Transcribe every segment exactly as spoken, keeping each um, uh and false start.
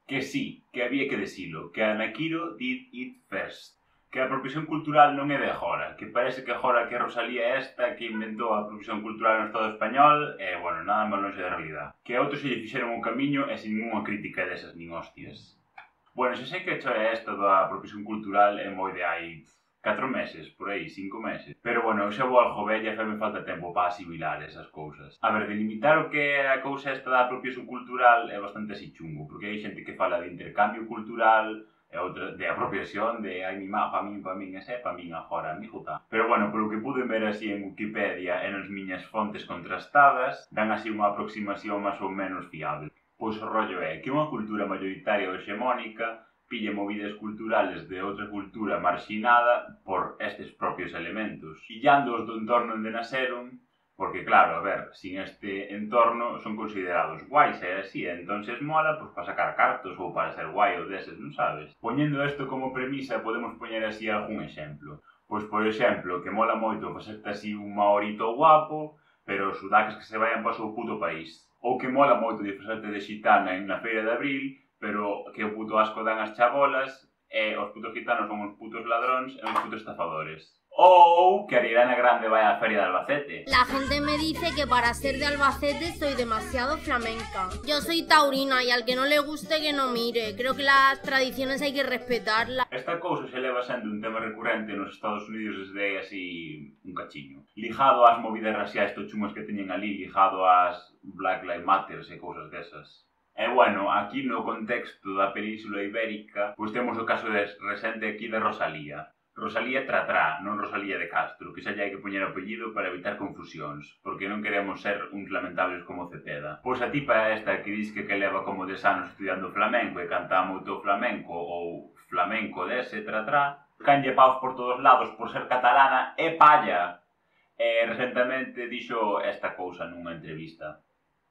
Que sí, que había que decilo, que Anakiro did it first. Que a apropiación cultural non é de agora, que parece que agora que Rosalía esta que inventou a apropiación cultural no Estado español, e, bueno, nada máis longe da realidade. Que a outros se lle fixeron un camiño e sin ninguna crítica desas nin hostias. Bueno, xa sei que a choia esta da apropiación cultural é moi de hai catro meses, por aí, cinco meses. Pero, bueno, eu xa vou algo bella e fai me falta tempo para asimilar esas cousas. A ver, delimitar o que é a cousa esta da apropiación cultural é bastante así chungo, porque hai xente que fala de intercambio cultural, e outra de apropiación, de ai mi má, pa min, pa min, ese é pa min agora, amigo tá. Pero bueno, polo que pude ver así en Wikipedia e nas miñas fontes contrastadas, dan así unha aproximación máis ou menos fiable. Pois o rollo é que unha cultura mayoritaria ou hexemónica pille movidas culturales de outra cultura marxinada por estes propios elementos, illándoos do entorno onde naceron, porque claro, a ver, sin este entorno son considerados guais e así, entonces mola pois para sacar cartos ou para ser guai ou deses, non sabes? Poñendo isto como premisa, podemos poñer así algún exemplo. Pois, por exemplo, que mola moito facerte así un maorito guapo, pero os sudacas que se vayan para o seu puto país. Ou que mola moito disfrazarte de xitana en na feira de abril, pero que o puto asco dan as chabolas, e os putos gitanos son uns putos ladróns e uns putos estafadores. Ou que Ariana Grande vai á feria de Albacete. La gente me dice que para ser de Albacete soy demasiado flamenca. Yo soy taurina y al que no le guste que no mire. Creo que las tradiciones hay que respetarlas. Esta cousa se leva sendo un tema recurrente nos Estados Unidos desde así un cachiño. Ligado ás movidas raciais tochumas que teñen ali, ligado ás Black Lives Matter e cousas desas. E, bueno, aquí no contexto da Península Ibérica, pois temos o caso de recente aquí de Rosalía. Rosalía Tratrá, non Rosalía de Castro, que xa lle hai que poñer apellido para evitar confusións, porque non queremos ser uns lamentables como Cepeda. Pois a tipa esta que diz que que leva como dez anos estudiando flamenco e canta moito flamenco ou flamenco dese Tratrá, canlle paus por todos lados por ser catalana e palla. E recentemente dixo esta cousa nunha entrevista.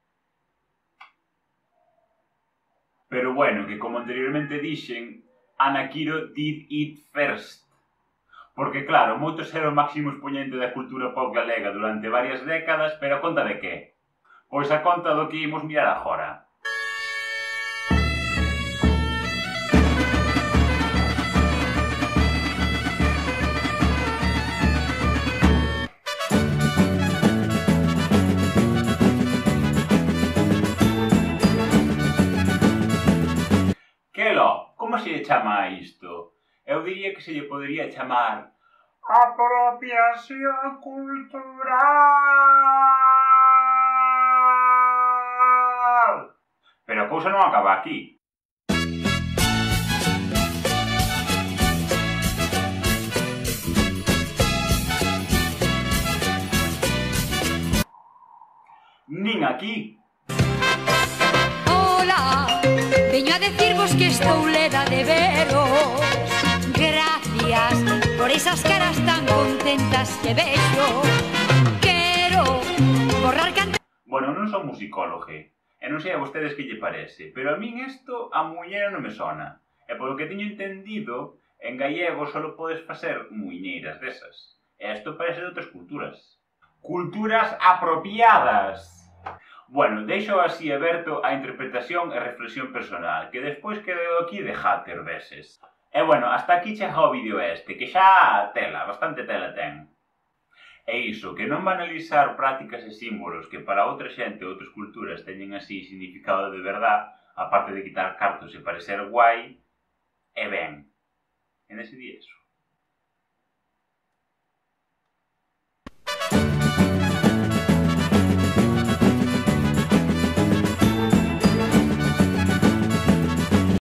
Pero bueno, que como anteriormente dixen, Anakiro did it first. Porque claro, moitos eran o máximo expoñente da cultura pop galega durante varias décadas, pero a conta de que? Pois a conta do que imos mirar agora. Que lo? Como se lle chama a isto? Eu diría que se lle podería chamar apropiación cultural. Pero a cousa non acaba aquí. Nin aquí. Hola, veño a decirvos que estou leda de veros. Gracias por esas caras tan contentas que vexo. Quero borrar canta... Bueno, non son musicólogo, e non sei a vostedes que lle parece, pero a min isto a muñeira non me sona. E polo que teño entendido, en gallego só podes facer muiñeiras desas. E isto parece de outras culturas. Culturas apropiadas! Bueno, deixo así aberto a interpretación e reflexión personal, que despois quedo aquí de hater deses. E bueno, hasta aquí chega o vídeo este, que xa tela, bastante tela ten. E iso, que non banalizar prácticas e símbolos que para outra xente ou outras culturas teñen así significado de verdad, aparte de quitar cartos e parecer guai, e ben, e decidí eso.